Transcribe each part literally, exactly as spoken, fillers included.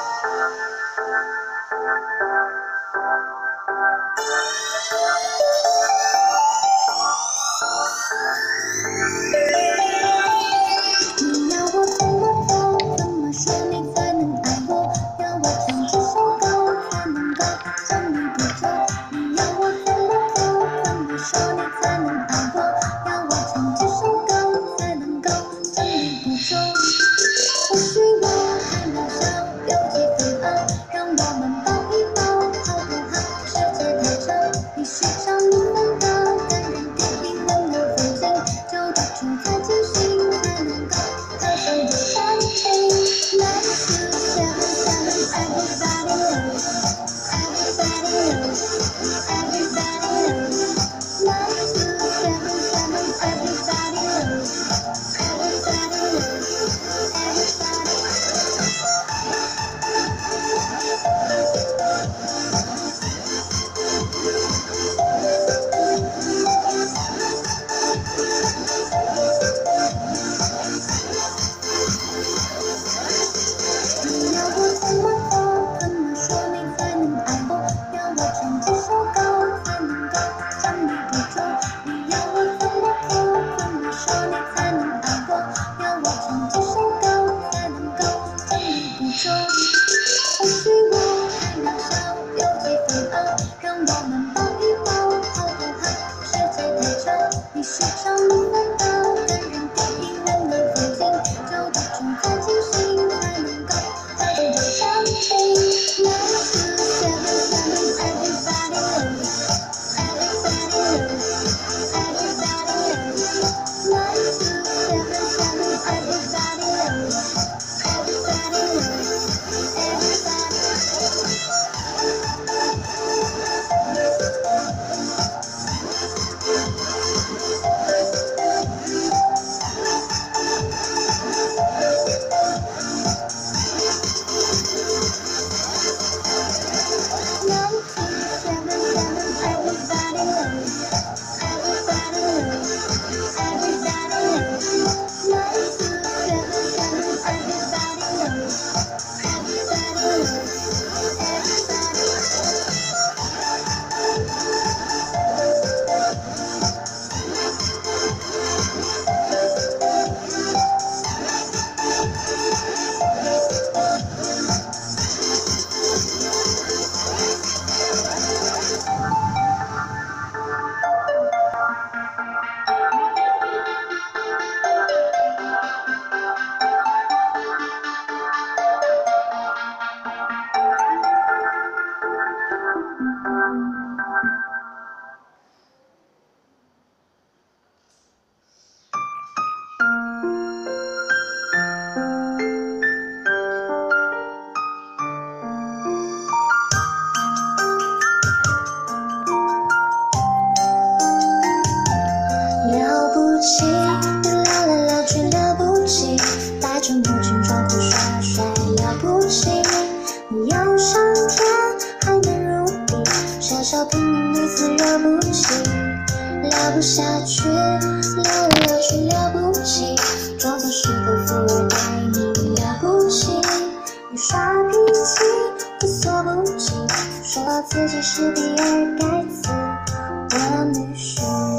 不下去，聊来聊去聊不起，装作是个富二代你了不起，你耍脾气无所不及，说自己是比尔盖茨的女婿，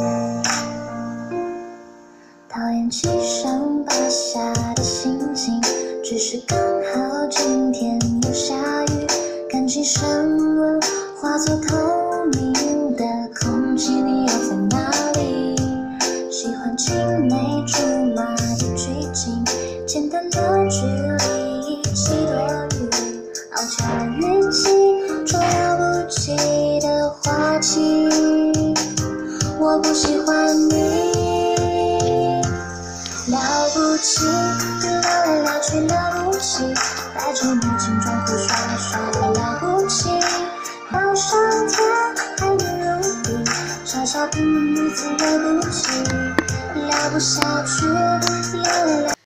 讨厌七上八下的心情，只是刚好今天又下雨，感情升温化作透明的空气，你又在哪里？喜欢青梅竹马的剧情，简单的距离一起躲雨，傲娇的语气，说了不起的话题，我不喜欢你。了不起，聊来聊去了不起，带着你轻装胡耍耍了不起，好上天还能如地，小小平民女子了不起，聊不下去，聊来聊。